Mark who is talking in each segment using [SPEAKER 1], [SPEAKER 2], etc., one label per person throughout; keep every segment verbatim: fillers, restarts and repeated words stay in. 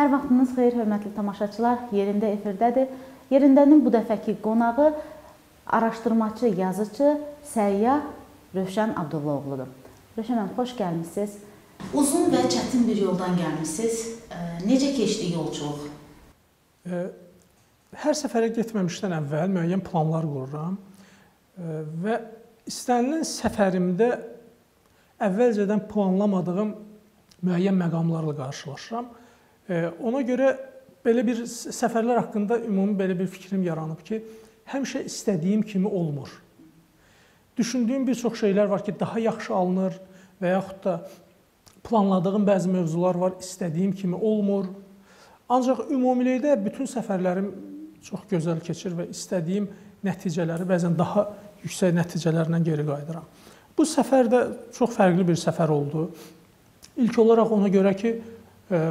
[SPEAKER 1] Hər vaxtınız xeyir, hörmətli tamaşaçılar, Yerində efirdədir. Yerindənin bu dəfəki qonağı araşdırmaçı, yazıcı, səyyah Rövşən Abdullaoğludur. Rövşən hanım, xoş gəlmişsiniz. Uzun və çətin bir yoldan gəlmişsiniz. Necə keçdi yolculuq?
[SPEAKER 2] Hər səfərə getməmişdən əvvəl müəyyən planlar qururam və istənilən səfərimdə əvvəlcədən planlamadığım müəyyən məqamlarla qarşılaşıram. Ona görə belə bir səfərlər haqqında ümumi belə bir fikrim yaranıb ki, həmişə istədiyim kimi olmur. Düşündüyüm bir çox şeylər var ki, daha yaxşı alınır və yaxud da planladığım bəzi mövzular var, istədiyim kimi olmur. Ancaq ümumilikdə bütün səfərlərim çox gözəl keçir və istədiyim nəticələri bəzən daha yüksək nəticələrlə geri qayıdıram. Bu səfər də çox fərqli bir səfər oldu. İlk olaraq ona görə ki, e,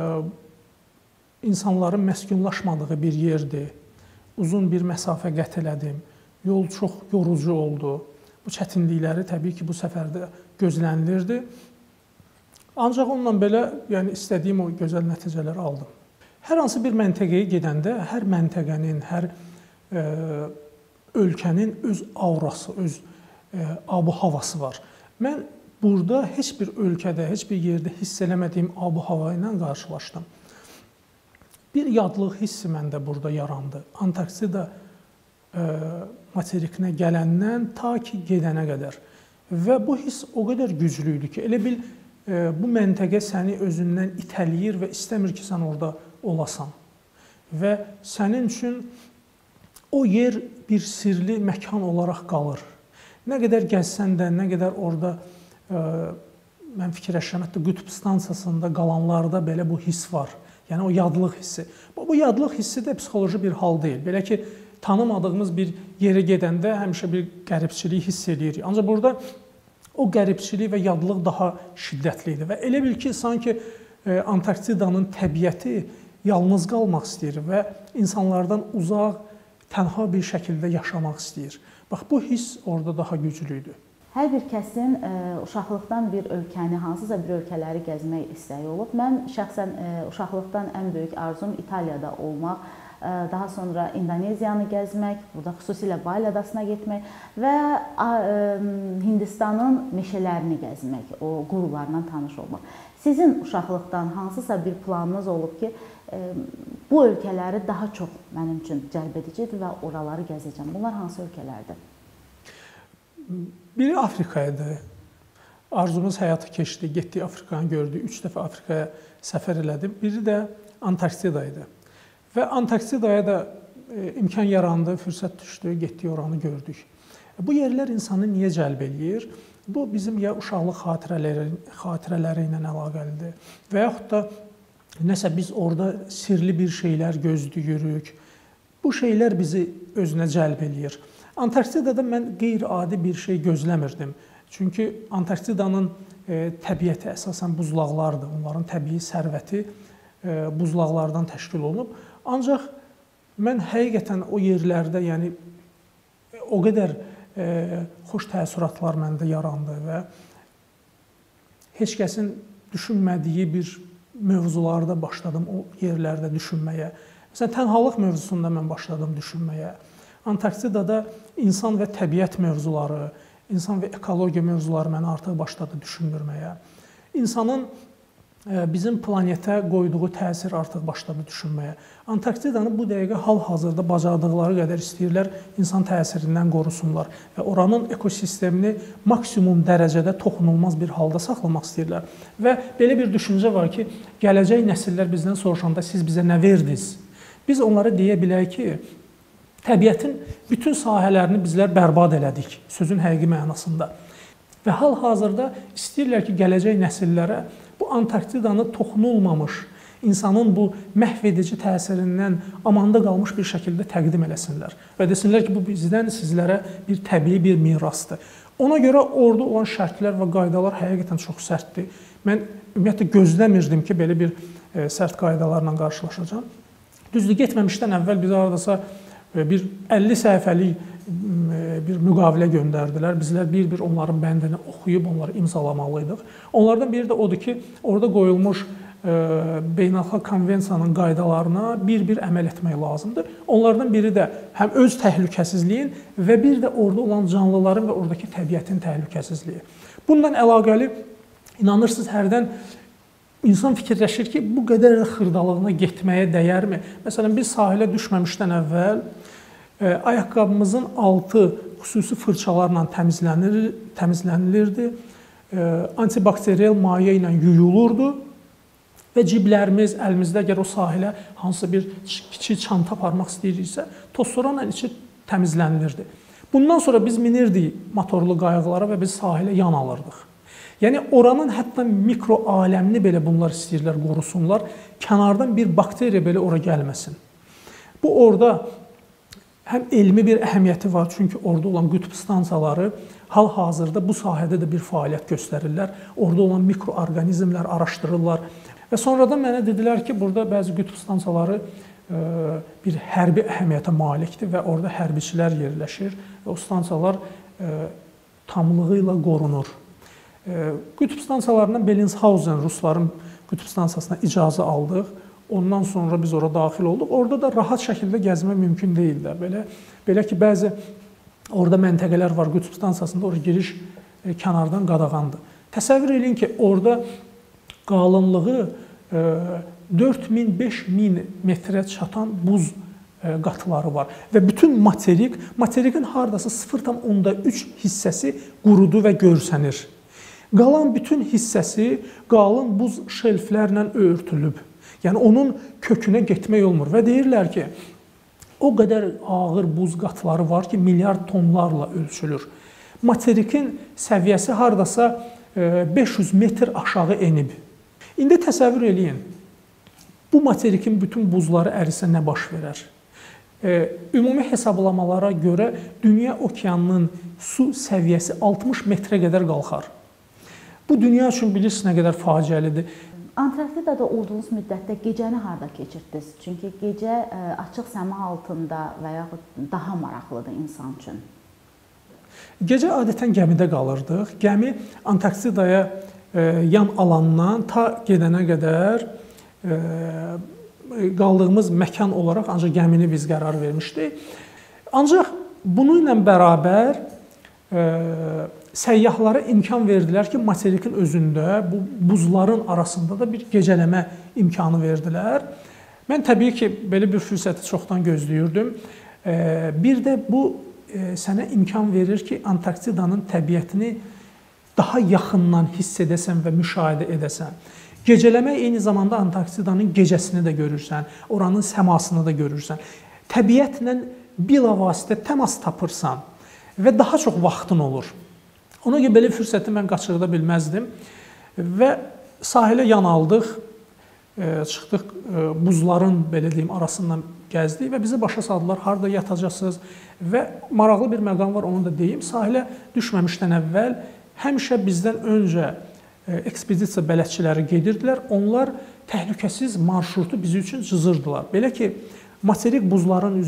[SPEAKER 2] insanların məskunlaşmadığı bir yerdir. Uzun bir məsafə qət elədim. Yol çox yorucu oldu. Bu çətinlikləri təbii ki, bu səfərdə gözlənilirdi. Ancaq onunla belə yəni, istədiyim o gözəl nəticələri aldım. Hər hansı bir məntəqəyə gedəndə hər məntəqənin, hər e, ölkənin öz aurası, öz e, abu-havası var. Mən burada heç bir ölkədə, heç bir yerdə hiss eləmədiyim abu-hava ilə qarşılaşdım. Bir yadlıq hissi məndə burada yarandı. Antarktida e, materikinə gələndən ta ki gedənə qədər. Və bu hiss o qədər güclü idi ki, elə bil e, bu məntəqə səni özündən itələyir və istəmir ki, sən orada olasan. Və sənin üçün o yer bir sirli məkan olaraq qalır. Nə qədər gəzsən də, nə qədər orada e, mən fikirləşirəm, hətta qütb stansiyasında qalanlarda belə bu hiss var. Yəni o yadlıq hissi. Bu, bu yadlıq hissi də psixoloji bir hal deyil. Belə ki, tanımadığımız bir yerə gedəndə həmişə bir qəribçilik hiss edirik. Ancaq burada o qəribçilik və yadlıq daha şiddətli idi. Və elə bil ki, sanki e, Antarktidanın təbiəti yalnız qalmaq istəyir və insanlardan uzaq, tənha bir şəkildə yaşamaq istəyir. Bax, bu hiss orada daha güclüydür.
[SPEAKER 1] Hər bir kəsin ə, uşaqlıqdan bir ölkəni, hansısa bir ölkələri gəzmək istəyi olub. Mən şəxsən ə, uşaqlıqdan ən böyük arzum İtaliyada olmaq, ə, daha sonra İndoneziyanı gəzmək, burada xüsusilə Bali adasına getmək və ə, Hindistanın meşələrini gəzmək, o qurularla tanış olmaq. Sizin uşaqlıqdan hansısa bir planınız olub ki, ə, bu ölkələri daha çox mənim üçün cəlb edicidir və oraları gəzəcəm. Bunlar hansı ölkələrdir?
[SPEAKER 2] Biri Afrika idi. Arzumuz həyata keçdi, getdik Afrikanı gördük, üç dəfə Afrikaya səfər elədim. Biri də Antarktida idi. Və Antarktidaya da e, imkan yarandı, fürsət düşdü, getdik oranı gördük. Bu yerlər insanı niyə cəlb eləyir? Bu bizim ya uşaqlıq xatirələri, xatirələri ilə əlaqəlidir və yaxud da nəsə biz orada sirli bir şeylər gözləyirik. Bu şeylər bizi özünə cəlb eləyir. Antarktidada mən qeyri-adi bir şey gözləmirdim. Çünki Antarktidanın e, təbiəti əsasən buzlaqlardır. Onların təbii sərvəti e, buzlaqlardan təşkil olunub. Ancaq mən həqiqətən o yerlərdə, yəni o qədər e, xoş təəssüratlar məndə yarandı və heç kəsin düşünmədiyi bir mövzularda başladım o yerlərdə düşünməyə. Məsələn, tənhalıq mövzusunda mən başladım düşünməyə. Antarktidada insan və təbiət mövzuları, insan və ekologiya mövzuları məni artıq başladı düşündürməyə. İnsanın bizim planetə qoyduğu təsir artıq başladı düşünməyə. Antarktidanı bu dəqiqə hal-hazırda bacardıqları qədər istəyirlər insan təsirindən qorusunlar və oranın ekosistemini maksimum dərəcədə toxunulmaz bir halda saxlamaq istəyirlər. Və belə bir düşüncə var ki, gələcək nəsillər bizdən soruşanda siz bizə nə verdiniz? Biz onlara deyə bilək ki, təbiətin bütün sahələrini bizlər bərbad elədik, sözün həqiqi mənasında. Və hal-hazırda istəyirlər ki, gələcək nəsillərə bu Antarktidanı toxunulmamış, insanın bu məhv edici təsirindən amanda qalmış bir şəkildə təqdim eləsinlər. Və desinlər ki, bu bizdən sizlərə bir təbii bir mirasdır. Ona görə orada olan şərtlər və qaydalar həqiqətən çox sərtdir. Mən ümumiyyətlə gözləmirdim ki, belə bir e, sərt qaydalarla qarşılaşacağam. Düzdür, getməmişdən əvvəl biz aradasa bir əlli səhifəlik bir müqavilə göndərdilər. Bizlər bir-bir onların bəndini oxuyub, onları imzalamalıydıq. Onlardan biri də odur ki, orada qoyulmuş beynəlxalq konvensiyanın qaydalarına bir-bir əməl etmək lazımdır. Onlardan biri də həm öz təhlükəsizliyin və bir də orada olan canlıların və oradakı təbiətin təhlükəsizliyi. Bununla əlaqəli inanırsınız hərdən insan fikirləşir ki, bu qədər xırdalığına getməyə dəyərmi? Məsələn, biz sahilə düşməmişdən əvvəl ayaqqabımızın altı xüsusi fırçalarla təmizlənir, təmizlənilirdi. Antibakteriyel maye ilə yuyulurdu və ciblərimiz, əlimizdə əgər o sahilə hansısa bir kiçik çanta aparmaq istəyiriksə, tozsoranla içi təmizlənilirdi. Bundan sonra biz minirdik motorlu qayıqlara və biz sahilə yan alırdıq. Yəni, oranın hətta mikro aləmini belə bunlar istəyirlər, qorusunlar. Kənardan bir bakteriya belə ora gəlməsin. Bu, orada həm elmi bir əhəmiyyəti var, çünki orada olan qütb stansiyaları hal-hazırda bu sahədə də bir fəaliyyət göstərirlər. Orada olan mikroorqanizmlər araşdırırlar. Və sonradan mənə dedilər ki, burada bəzi qütb stansiyaları bir hərbi əhəmiyyətə malikdir və orada hərbiçilər yerləşir və o stansiyalar tamlığı ilə qorunur. Qütb stansiyalarından Bellingshausen, Rusların qütb stansiyasına icazə aldıq. Ondan sonra biz ora daxil olduq. Orada da rahat şəkildə gəzmək mümkün deyil də. Belə, belə ki, bəzi orada məntəqələr var qütb stansiyasında, oraya giriş kənardan qadağandır. Təsəvvür edin ki, orada qalınlığı dörd min beş min metrə çatan buz qatıları var. Və bütün materik, materikin hardasa sıfır tam onda üç hissəsi qurudu və görsənir. Qalan bütün hissəsi qalın buz şelflərlə örtülüb. Yəni, onun kökünə getmək olmur və deyirlər ki, o qədər ağır buz qatları var ki, milyard tonlarla ölçülür. Materikin səviyyəsi hardasa beş yüz metr aşağı enib. İndi təsəvvür eləyin, bu materikin bütün buzları ərisə nə baş verər? Ümumi hesablamalara görə dünya okeanının su səviyyəsi altmış metrə qədər qalxar. Bu, dünya üçün bilirsiniz nə qədər faciəlidir.
[SPEAKER 1] Antarktidada olduğunuz müddətdə gecəni harda keçirdiniz? Çünki gecə açıq səma altında və yaxud daha maraqlıdır insan üçün.
[SPEAKER 2] Gecə adətən gəmidə qalırdıq. Gəmi Antarktidaya yan alandan ta gedənə qədər qaldığımız məkan olaraq ancaq gəmini biz qərar vermişdik. Ancaq bununla bərabər səyyahlara imkan verdilər ki, materikin özündə, bu buzların arasında da bir gecələmə imkanı verdilər. Mən təbii ki, belə bir fürsəti çoxdan gözləyirdim. Bir də bu sənə imkan verir ki, Antarktidanın təbiətini daha yaxından hiss edəsən və müşahidə edəsən. Gecələmək eyni zamanda Antarktidanın gecəsini də görürsən, oranın səmasını da görürsən. Təbiətlə bilavasitə təmas tapırsan və daha çox vaxtın olur. Ona görə belə fürsəti mən qaçırda bilməzdim və sahilə yan aldıq, çıxdıq buzların belə deyim arasından gəzdik və bizi başa saldılar, harda yatacaqsınız və maraqlı bir məqam var, onu da deyim. Sahilə düşməmişdən əvvəl həmişə bizdən öncə ekspedisiya bələdçiləri gedirdilər. Onlar təhlükəsiz marşrutu bizim üçün cızırdılar. Belə ki, materik buzların,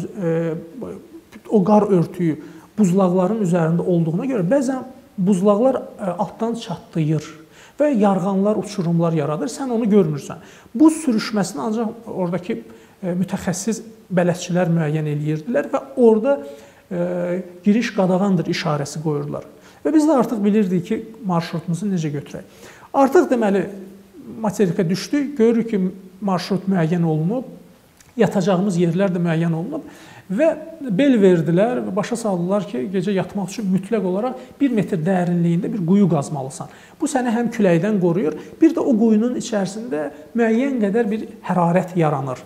[SPEAKER 2] o qar örtüyü buzlaqların üzərində olduğuna görə bəzən buzlaqlar altdan çatlayır və yarğanlar, uçurumlar yaradır. Sən onu görmürsən. Buz sürüşməsini ancaq oradakı mütəxəssis bələdçilər müəyyən eləyirdilər və orada giriş qadağandır işarəsi qoyurlar. Və biz də artıq bilirdik ki, marşrutumuzu necə götürək. Artıq deməli, materikə düşdük, görürük ki, marşrut müəyyən olunub, yatacağımız yerlər də müəyyən olunub və bel verdilər və başa saldılar ki, gecə yatmaq üçün mütləq olaraq bir metr dərinliyində bir quyu qazmalısan. Bu səni həm küləkdən qoruyur, bir də o quyunun içərisində müəyyən qədər bir hərarət yaranır.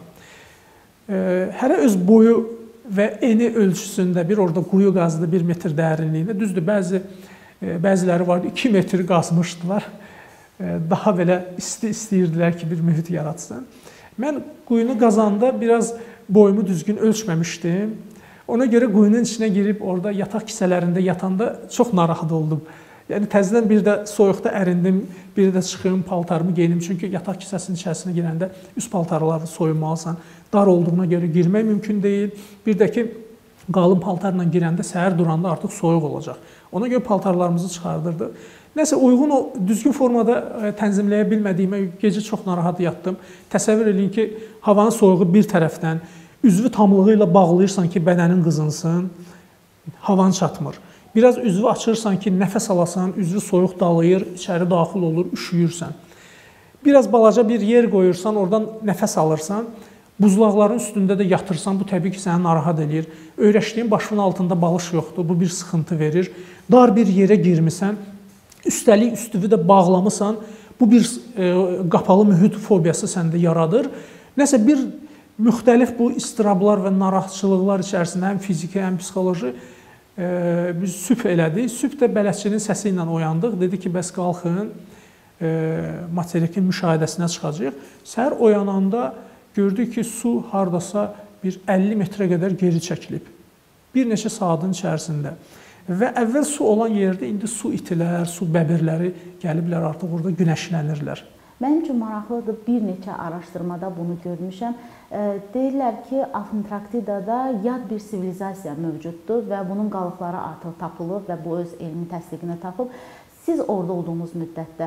[SPEAKER 2] Hərə öz boyu və eni ölçüsündə bir orada quyu qazdı bir metr dərinliyində. Düzdür, bəzi, bəziləri vardı, iki metr qazmışdılar. Daha belə isti istəyirdilər ki, bir mühit yaratsın. Mən quyunu qazanda biraz boyumu düzgün ölçməmişdim. Ona görə quyunun içinə girib orada yataq kisələrində yatanda çox narahat oldum. Yəni təzədən bir də soyuqda ərindim, bir də çıxım, paltarımı geyinim. Çünki yataq kisəsinin içərisinə girəndə üst paltarları soyunmalısan. Dar olduğuna görə girmək mümkün deyil. Bir də ki, qalın paltarla girəndə səhər duranda artıq soyuq olacaq. Ona görə paltarlarımızı çıxardırdıq. Nəsə uyğun o düzgün formada tənzimləyə bilmədiyimə gecə çox narahat yatdım. Təsəvvür edin ki, havanın soyuğu bir tərəfdən, üzvü tamlığı ilə bağlayırsan ki, bədənin qızınsın, havan çatmır. Biraz üzvü açırsan ki, nəfəs alasan, üzvü soyuq dalayır, içəri daxil olur, üşüyürsən. Biraz balaca bir yer qoyursan, oradan nəfəs alırsan, buzlaqların üstündə də yatırsan, bu təbii ki, səni narahat edir. Öyrəşdiyin başının altında balış yoxdur, bu bir sıxıntı verir. Dar bir yerə girmisən, üstəlik üstüvü də bağlamısan, bu bir e, qapalı mühit fobiyası səndə yaradır. Nəsə bir müxtəlif bu istirablar və narahatçılıqlar içərisində həm fiziki, həm psixoloji e, biz sübh elədik. Sübh də bələdçinin səsi ilə oyandıq. Dedi ki, bəs qalxın, e, materikin müşahidəsinə çıxacaq. Səhər oyananda gördük ki, su hardasa bir əlli metrə qədər geri çəkilib. Bir neçə saatın içərisində. Və əvvəl su olan yerdə indi su itilər, su bəbirləri gəliblər, artıq orada günəşlənirlər.
[SPEAKER 1] Mənim üçün maraqlıdır, bir neçə araşdırmada bunu görmüşəm. Deyirlər ki, Antarktidada yad bir sivilizasiya mövcuddur və bunun qalıqları artıq tapılıb və bu öz elmi təsdiqini tapıb. Siz orada olduğunuz müddətdə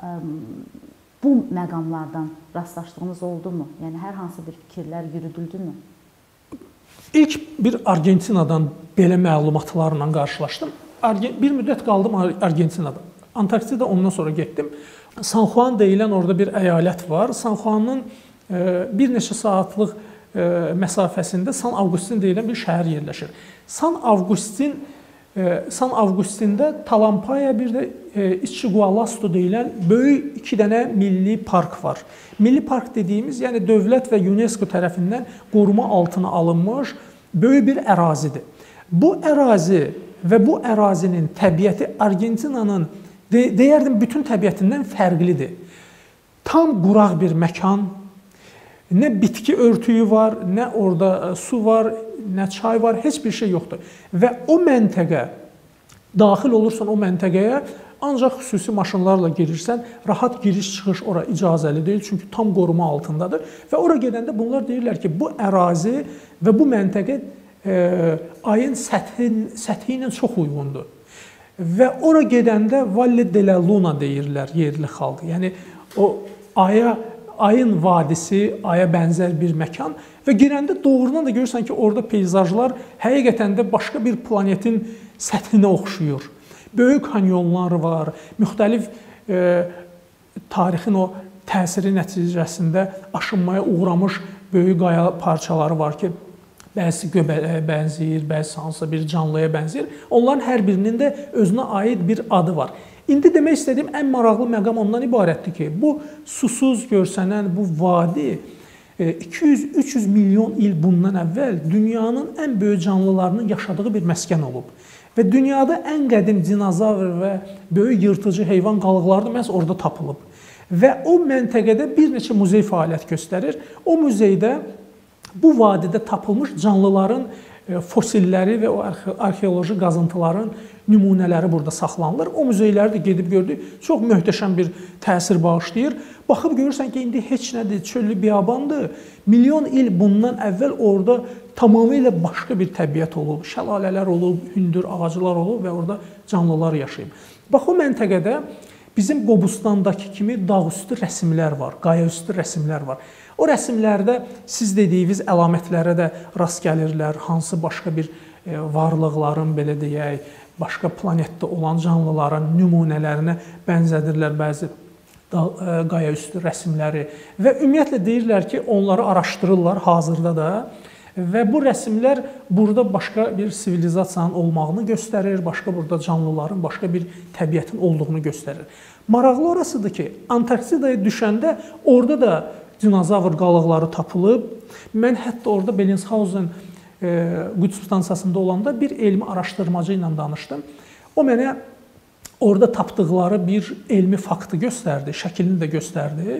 [SPEAKER 1] bu məqamlardan rastlaşdığınız oldu-mu? Yəni, hər hansı bir fikirlər yürüdüldü-mü?
[SPEAKER 2] İlk bir Argentinadan belə məlumatlarla qarşılaşdım. Bir müddət qaldım Argentinada. Antarktida ondan sonra getdim. San Juan deyilən orada bir əyalət var. San Juanın bir neçə saatlıq məsafəsində San Avqustin deyilən bir şəhər yerləşir. San Avqustin San Avqustində Talampaya, bir də İçigualastu deyilən böyük iki dənə milli park var. Milli park dediyimiz, yəni dövlət və UNESCO tərəfindən qoruma altına alınmış böyük bir ərazidir. Bu ərazi və bu ərazinin təbiəti Argentinanın deyərdim bütün təbiətindən fərqlidir. Tam quraq bir məkan, nə bitki örtüyü var, nə orada su var, nə çay var, heç bir şey yoxdur. Və o məntəqə, daxil olursan o məntəqəyə, ancaq xüsusi maşınlarla girirsən, rahat giriş-çıxış ora icazəli deyil, çünki tam qoruma altındadır. Və ora gedəndə bunlar deyirlər ki, bu ərazi və bu məntəqə e, ayın səthi, səthi ilə çox uyğundur. Və ora gedəndə Valle de la Luna deyirlər yerli xalq. Yəni, o aya, ayın vadisi, aya bənzər bir məkan və girəndə doğrudan da görürsən ki, orada peyzajlar həqiqətən də başqa bir planetin səthinə oxşuyur. Böyük kanyonlar var, müxtəlif e, tarixin o təsiri nəticəsində aşınmaya uğramış böyük qaya parçaları var ki, bəzisi göbələ bənzəyir, bəzisi hansısa bir canlıya bənzəyir. Onların hər birinin də özünə aid bir adı var. İndi demək istədiyim ən maraqlı məqam ondan ibarətdir ki, bu susuz görsənən bu vadi iki yüz üç yüz milyon il bundan əvvəl dünyanın ən böyük canlılarının yaşadığı bir məskən olub. Və dünyada ən qədim dinozavr və böyük yırtıcı heyvan qalıqları da məhz orada tapılıb. Və o məntəqədə bir neçə muzey fəaliyyət göstərir. O muzeydə bu vadidə tapılmış canlıların fosilləri və o arxeoloji qazıntıların nümunələri burada saxlanılır. O muzeyləri də gedib gördük. Çox möhtəşəm bir təsir bağışlayır. Baxıb görürsən ki, indi heç nədir, çöllü biyabandır. Milyon il bundan əvvəl orada tamamilə başqa bir təbiət olub. Şəlalələr olub, hündür ağaclar olub və orada canlılar yaşayıb. Bax, o məntəqədə bizim Qobustandakı kimi dağüstü rəsmlər var, qayaüstü rəsmlər var. O rəsmlərdə siz dediyiniz əlamətlərə də rast gəlirlər, hansı başqa bir varlıqların, belə deyək, başqa planetdə olan canlıların nümunələrinə bənzədirlər bəzi qayaüstü rəsmləri və ümumiyyətlə deyirlər ki, onları araşdırırlar hazırda da və bu rəsmlər burada başqa bir sivilizasiyanın olmağını göstərir, başqa burada canlıların, başqa bir təbiətin olduğunu göstərir. Maraqlı orasıdır ki, Antarktidaya düşəndə orada da dinozavr qalıqları tapılıb. Mən hətta orada Bellingshausen qütb stansiyasında olanda bir elmi araşdırmacı ilə danışdım. O mənə orada tapdıqları bir elmi faktı göstərdi, şəklini də göstərdi.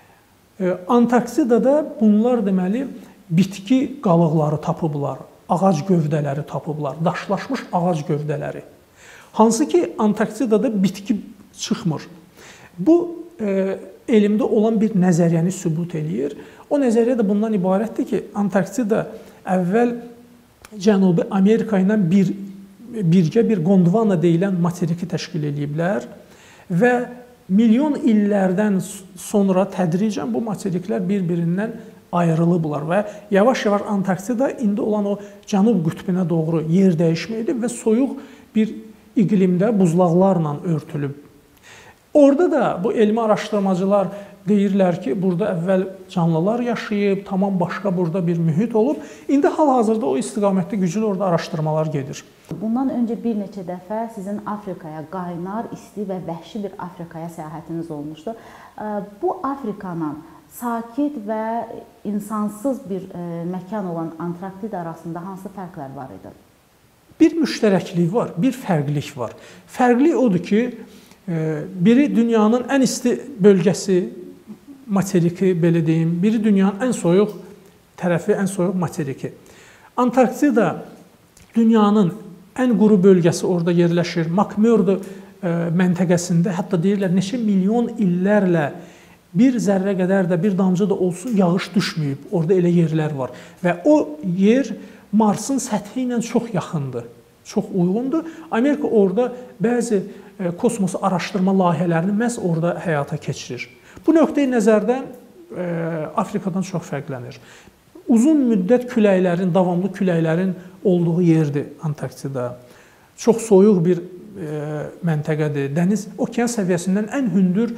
[SPEAKER 2] Antarktidada bunlar deməli bitki qalıqları tapıblar, ağac gövdələri tapıblar, daşlaşmış ağac gövdələri. Hansı ki, Antarktidada bitki çıxmır. Bu, e, elmdə olan bir nəzəriyyəni sübut eləyir. O nəzəriyyə də bundan ibarətdir ki, Antarktida əvvəl Cənubi Amerika ilə bir, birgə bir Gondwana deyilən materiki təşkil ediblər və milyon illərdən sonra tədricən bu materiklər bir-birindən ayrılıblar və yavaş-yavaş Antarktida indi olan o cənub qütbünə doğru yer dəyişmə edib və soyuq bir iqlimdə buzlaqlarla örtülüb. Orada da bu elmi araşdırmacılar deyirlər ki, burada əvvəl canlılar yaşayıb, tamam başqa burada bir mühit olub. İndi hal-hazırda o istiqamətdə güclü orada araşdırmalar gedir.
[SPEAKER 1] Bundan öncə bir neçə dəfə sizin Afrikaya, qaynar, isti və vəhşi bir Afrikaya səyahətiniz olmuşdu. Bu Afrikanın sakit və insansız bir məkan olan Antarktida arasında hansı fərqlər var idi?
[SPEAKER 2] Bir müştərəklik var, bir fərqlik var. Fərqlik odur ki, biri dünyanın ən isti bölgəsi, materiki, belə deyim, biri dünyanın ən soyuq tərəfi, ən soyuq materiki. Antarktida dünyanın ən quru bölgəsi orada yerləşir. McMurdo məntəqəsində hətta deyirlər neçə milyon illərlə bir zərrə qədər də, bir damcı da olsun yağış düşməyib. Orada elə yerlər var və o yer Marsın səthi ilə çox yaxındır, çox uyğundur. Amerika orada bəzi kosmosu araşdırma layihələrini məhz orada həyata keçirir. Bu nöqteyi nəzərdən Afrikadan çox fərqlənir. Uzun müddət küləklərin, davamlı küləklərin olduğu yerdir Antarktida. Çox soyuq bir məntəqədir. Dəniz okean səviyyəsindən ən hündür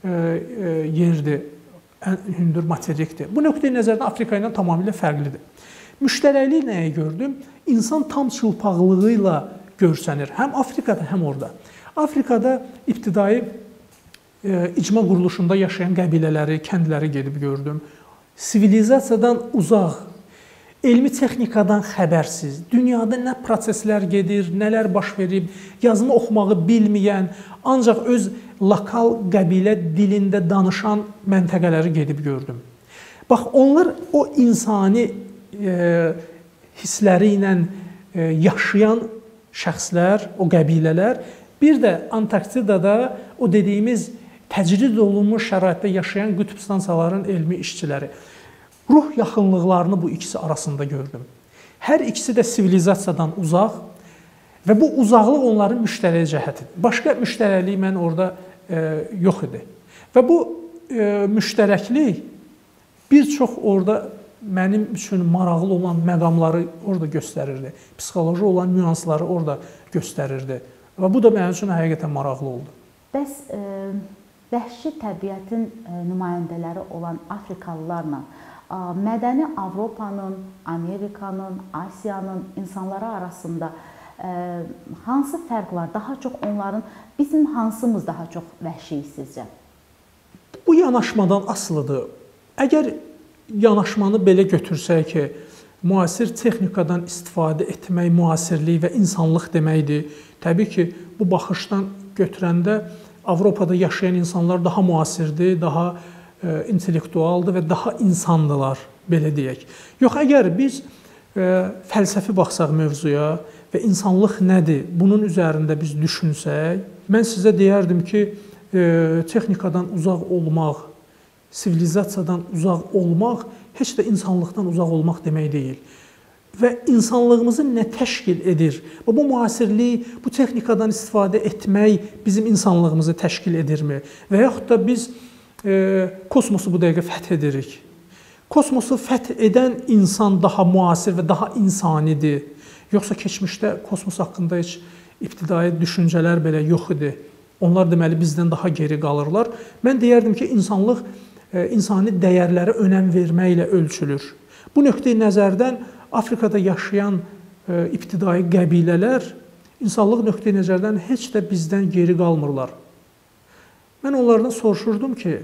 [SPEAKER 2] yerdir, ən hündür materikdir. Bu nöqteyi nəzərdən Afrika ilə tamamilə fərqlidir. Müştərəklik nəyə gördüm? İnsan tam çılpaqlığı ilə görsənir. Həm Afrikada, həm orada. Afrikada ibtidai icma quruluşunda yaşayan qəbilələri, kəndləri gedib gördüm. Sivilizasiyadan uzaq, elmi texnikadan xəbərsiz, dünyada nə proseslər gedir, nələr baş verib, yazma oxumağı bilməyən, ancaq öz lokal qəbilə dilində danışan məntəqələri gedib gördüm. Bax, onlar o insani e, hissləri ilə e, yaşayan şəxslər, o qəbilələr, bir də Antarktidada o dediyimiz təcrid olunmuş şəraitdə yaşayan qütb stansiyaların elmi işçiləri. Ruh yaxınlıqlarını bu ikisi arasında gördüm. Hər ikisi də sivilizasiyadan uzaq və bu uzaqlıq onların müştərək cəhətidir. Başqa müştərəklik mən orada e, yox idi. Və bu e, müştərəklik bir çox orada mənim üçün maraqlı olan məqamları orada göstərirdi. Psixoloji olan nüansları orada göstərirdi. Və bu da mənim üçün həqiqətən maraqlı oldu.
[SPEAKER 1] Bəs e, vəhşi təbiətin e, nümayəndələri olan Afrikalılarla e, mədəni Avropanın, Amerikanın, Asiyanın insanları arasında e, hansı fərq var? Daha çox onların, bizim hansımız daha çox vəhşiyik sizcə?
[SPEAKER 2] Bu yanaşmadan asılıdır. Əgər yanaşmanı belə götürsək ki, müasir texnikadan istifadə etmək müasirlik və insanlıq deməkdir. Təbii ki, bu baxışdan götürəndə Avropada yaşayan insanlar daha müasirdir, daha e, intellektualdır və daha insandılar, belə deyək. Yox, əgər biz e, fəlsəfi baxsaq mövzuya və insanlıq nədir, bunun üzərində biz düşünsək, mən sizə deyərdim ki, e, texnikadan uzaq olmaq, sivilizasiyadan uzaq olmaq heç də insanlıqdan uzaq olmaq demək deyil. Və insanlığımızı nə təşkil edir? Bu müasirlik, bu texnikadan istifadə etmək bizim insanlığımızı təşkil edirmi? Və yaxud da biz e, kosmosu bu dəqiqə fəth edirik. Kosmosu fəth edən insan daha müasir və daha insanidir. Yoxsa keçmişdə kosmos haqqında heç ibtidai düşüncələr belə yox idi. Onlar deməli bizdən daha geri qalırlar. Mən deyərdim ki, insanlıq e, insani dəyərlərə önəm verməklə ölçülür. Bu nöqteyi nəzərdən Afrikada yaşayan e, ibtidai qəbilələr insanlıq nöqteyi nəzərdən heç də bizdən geri qalmırlar. Mən onlardan soruşurdum ki,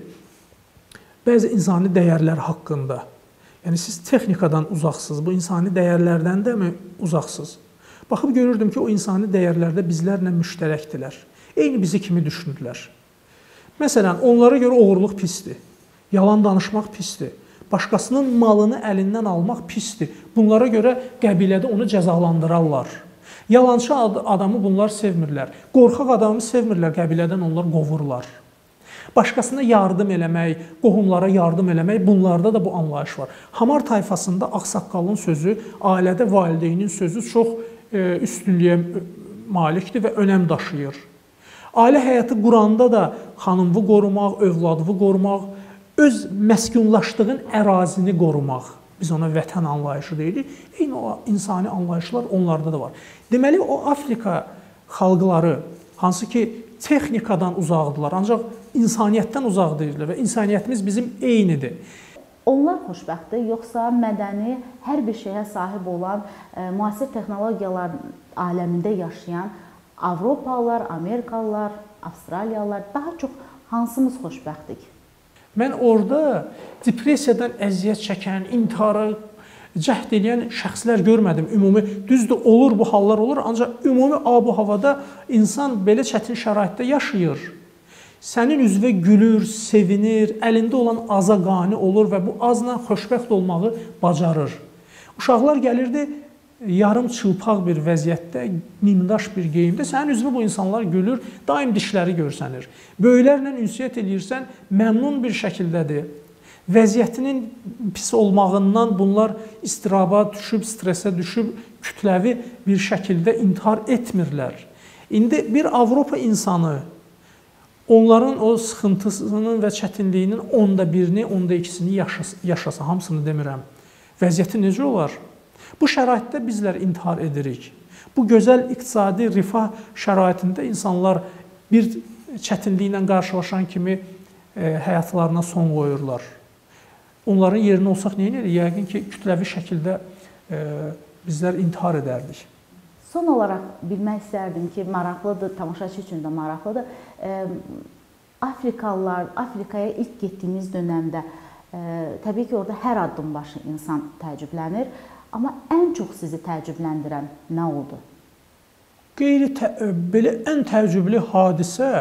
[SPEAKER 2] bəzi insani dəyərlər haqqında, yəni siz texnikadan uzaqsınız, bu insani dəyərlərdən də mi uzaqsınız? Baxıb görürdüm ki, o insani dəyərlərdə bizlərlə müştərəkdilər. Eyni bizi kimi düşünürlər. Məsələn, onlara görə oğurluq pisdir, yalan danışmaq pisdir. Başqasının malını əlindən almaq pisdir. Bunlara görə qəbilədə onu cəzalandırarlar. Yalançı adamı bunlar sevmirlər. Qorxaq adamı sevmirlər, qəbilədən onlar qovurlar. Başqasına yardım eləmək, qohumlara yardım eləmək, bunlarda da bu anlayış var. Hamar tayfasında ağsaqqalın sözü, ailədə valideynin sözü çox üstünlüyə malikdir və önəm daşıyır. Ailə həyatı quranda da xanımını qorumaq, övladını qorumaq, öz məskunlaşdığın ərazini qorumaq. Biz ona vətən anlayışı deyirik. Eyni o insani anlayışlar onlarda da var. Deməli, o Afrika xalqları, hansı ki, texnikadan uzaqdırlar, ancaq insaniyyətdən uzaq deyirlər və insaniyyətimiz bizim eynidir.
[SPEAKER 1] Onlar xoşbəxtdir, yoxsa mədəni, hər bir şeyə sahib olan, e, müasir texnologiyalar aləmində yaşayan Avropalılar, Amerikalılar, Avstraliyalılar, daha çox hansımız xoşbəxtdik?
[SPEAKER 2] Mən orada depressiyadan əziyyət çəkən, intihara cəhd edən şəxslər görmədim. Ümumi, düzdür, olur bu hallar olur, ancaq ümumi ab-havada insan belə çətin şəraitdə yaşayır. Sənin üzvə gülür, sevinir, əlində olan aza qani olur və bu azla xoşbəxt olmağı bacarır. Uşaqlar gəlirdi, yarım çılpaq bir vəziyyətdə, nimdaş bir geyimdə, sənin üzvə bu insanlar gülür, daim dişləri görsənir. Böyüklərlə ünsiyyət edirsən, məmnun bir şəkildədir. Vəziyyətinin pis olmağından bunlar istiraba düşüb, stresə düşüb, kütləvi bir şəkildə intihar etmirlər. İndi bir Avropa insanı onların o sıxıntısının və çətinliyinin onda birini, onda ikisini yaşasa, hamısını demirəm. Vəziyyəti necə olar? Bu şəraitdə bizlər intihar edirik. Bu gözəl iqtisadi rifah şəraitində insanlar bir çətinliklə qarşılaşan kimi həyatlarına son qoyurlar. Onların yerinə olsaq nə edirik? Yəqin ki, kütləvi şəkildə bizlər intihar edərdik.
[SPEAKER 1] Son olaraq bilmək istərdim ki, maraqlıdır, tamaşaçı üçün də maraqlıdır. Afrikalılar, Afrikaya ilk getdiyimiz dönəmdə təbii ki, orada hər addım başı insan təəccüblənir. Amma ən çox sizi təəccübləndirən nə oldu?
[SPEAKER 2] Qeyri, belə ən təəccüblü hadisə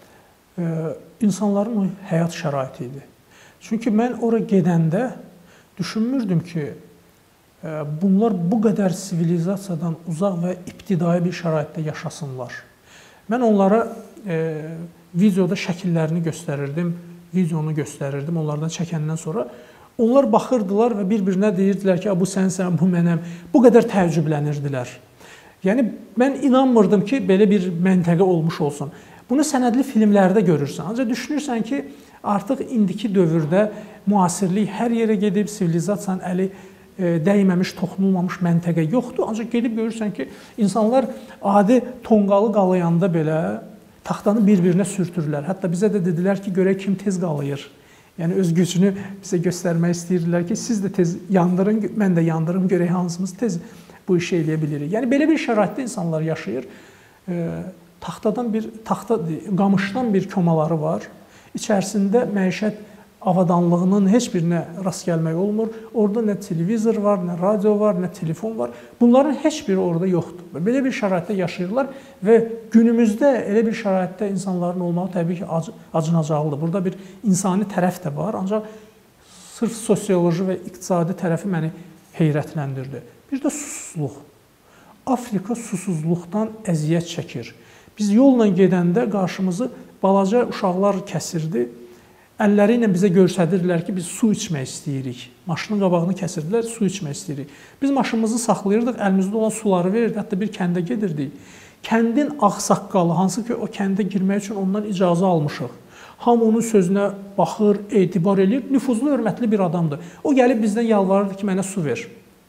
[SPEAKER 2] insanların həyat şəraiti idi. Çünki mən ora gedəndə düşünmürdüm ki, bunlar bu qədər sivilizasiyadan uzaq və ibtidai bir şəraitdə yaşasınlar. Mən onlara e, videoda şəkillərini göstərirdim, videonu göstərirdim onlardan çəkəndən sonra. Onlar baxırdılar və bir-birinə deyirdilər ki, bu sənsən, bu mənəm. Bu qədər təəccüblənirdilər. Yəni, mən inanmırdım ki, belə bir məntəqə olmuş olsun. Bunu sənədli filmlərdə görürsən. Ancaq düşünürsən ki, artıq indiki dövrdə müasirlik hər yerə gedib, sivilizasiyanın əli dəyməmiş, toxunulmamış məntəqə yoxdur. Ancaq gedib görürsən ki, insanlar adi tonqalı qalayanda belə taxtanı bir-birinə sürtürlər. Hətta bizə də dedilər ki, görək kim tez qalayır. Yəni, öz gücünü bizə göstərmək istəyirdilər ki, siz də tez yandırın, mən də yandırım, görək hansımız tez bu işi eləyə bilirik. Yəni, belə bir şəraitdə insanlar yaşayır. Taxtadan bir, taxta, qamışdan bir komaları var. İçərisində məişət avadanlığının heç birinə rast gəlmək olmur. Orada nə televizor var, nə radio var, nə telefon var. Bunların heç biri orada yoxdur. Belə bir şəraitdə yaşayırlar və günümüzdə elə bir şəraitdə insanların olmağı təbii ki, acınacaqlıdır. Burada bir insani tərəf də var, ancaq sırf sosioloji və iqtisadi tərəfi məni heyrətləndirdi. Bir də susuzluq. Afrika susuzluqdan əziyyət çəkir. Biz yolla gedəndə qarşımızı balaca uşaqlar kəsirdi. Əlləri ilə bizə göstərirdilər ki, biz su içmək istəyirik. Maşının qabağını kəsirdilər, su içmək istəyirik. Biz maşınımızı saxlayırdıq, əlimizdə olan suları verirdik, hətta bir kəndə gedirdik. Kəndin ağsaqqalı, hansı ki, o kəndə girmək üçün ondan icazə almışıq. Hamı onun sözünə baxır, etibar edir, nüfuzlu, hörmətli bir adamdır. O gəlib bizdən yalvarırdı ki, mənə su ver.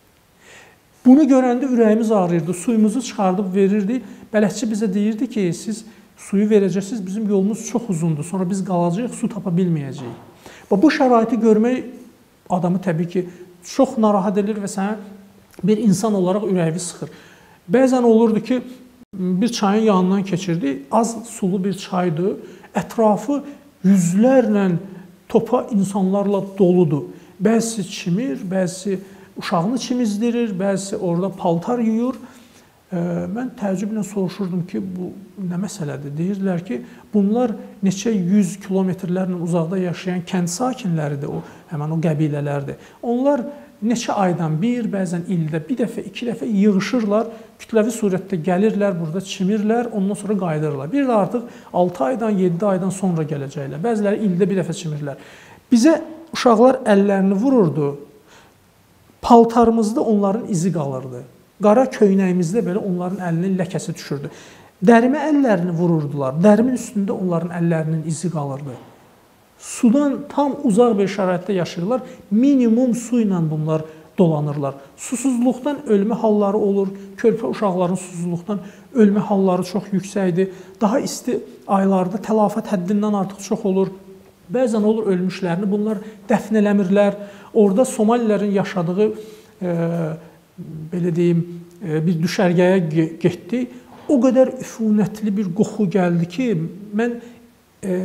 [SPEAKER 2] Bunu görəndə ürəyimiz ağrıyırdı, suyumuzu çıxardıb verirdi. Bələdçi bizə deyirdi ki, siz suyu verəcəksiniz, bizim yolumuz çox uzundur, sonra biz qalacağıq, su tapa bilməyəcəyik. Bu şəraiti görmək adamı təbii ki, çox narahat edir və sənə bir insan olaraq ürəyi sıxır. Bəzən olurdu ki, bir çayın yanından keçirdi, az sulu bir çaydır, ətrafı yüzlərlə topa insanlarla doludur. Bəzisi çimir, bəzisi uşağını çimizdirir, bəzisi orada paltar yuyur. Mən təəccüblə soruşurdum ki, bu nə məsələdir? Deyirdilər ki, bunlar neçə yüz kilometrlərlə uzaqda yaşayan kənd sakinləridir, o, həmən o qəbilələrdir. Onlar neçə aydan bir, bəzən ildə bir dəfə, iki dəfə yığışırlar, kütləvi surətdə gəlirlər, burada çimirlər, ondan sonra qayıdırlar. Bir də artıq altı aydan, yeddi aydan sonra gələcəklər. Bəziləri ildə bir dəfə çimirlər. Bizə uşaqlar əllərini vururdu, paltarımızda onların izi qalırdı. Qara köynəyimizdə belə onların əlinin ləkəsi düşürdü. Dərimə əllərini vururdular, dərimin üstündə onların əllərinin izi qalırdı. Sudan tam uzaq bir şəraitdə yaşayırlar, minimum su ilə bunlar dolanırlar. Susuzluqdan ölmə halları olur, körpə uşaqların susuzluqdan ölmə halları çox yüksəkdir. Daha isti aylarda tələfat həddindən artıq çox olur. Bəzən olur ölmüşlərini bunlar dəfn eləmirlər. Orada Somalilərin yaşadığı, e, belə deyim, e, bir düşərgəyə getdi. O qədər üfunətli bir qoxu gəldi ki, mən e,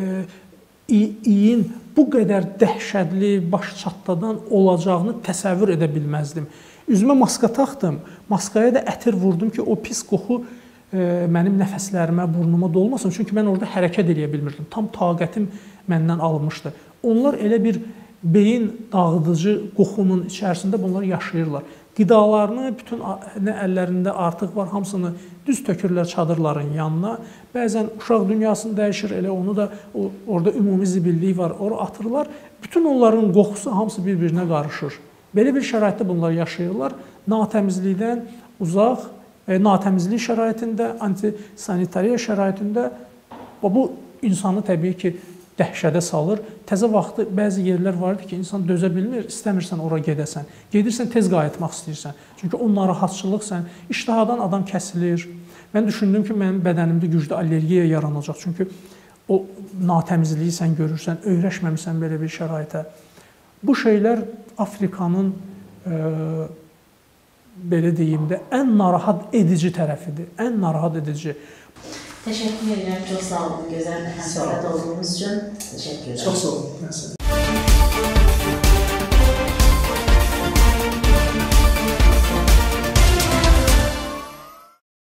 [SPEAKER 2] iyin bu qədər dəhşətli, baş çatdadan olacağını təsəvvür edə bilməzdim. Üzümə maska taxdım, maskaya da ətir vurdum ki, o pis qoxu e, mənim nəfəslərimə, burnuma dolmasın. Çünki mən orada hərəkət edə bilmirdim. Tam taqətim məndən alınmışdı. Onlar elə bir beyin dağıdıcı qoxunun içərisində bunlar yaşayırlar. Qidalarını, bütün nə əllərində artıq var, hamısını düz tökürlər çadırların yanına. Bəzən uşaq dünyasını dəyişir, elə onu da o, orada ümumi zibillik var, ora atırlar. Bütün onların qoxusu hamısı bir-birinə qarışır. Belə bir şəraitdə bunlar yaşayırlar. Natəmizlikdən uzaq, e, natəmizlik şəraitində, antisanitariya şəraitində bu insanı təbii ki, dəhşədə salır. Təzə vaxtı bəzi yerlər var idi ki, insan dözə bilmir, istəmirsən ora gedəsən. Gedirsən, tez qayıtmaq istəyirsən. Çünki o narahatçılıq sən, iştahadan adam kəsilir. Mən düşündüm ki, mənim bədənimdə güclü allergiya yaranacaq. Çünki o natəmizliyi sən görürsən, öyrəşməmisən belə bir şəraitə. Bu şeylər Afrikanın e, belə deyim də ən narahat edici tərəfidir. Ən narahat edici.
[SPEAKER 3] Təşəkkür edirəm. Çox sağ olun. Gözəl bir həmsöhbət olduğunuz üçün təşəkkür edirəm.
[SPEAKER 2] Çox sağ olun.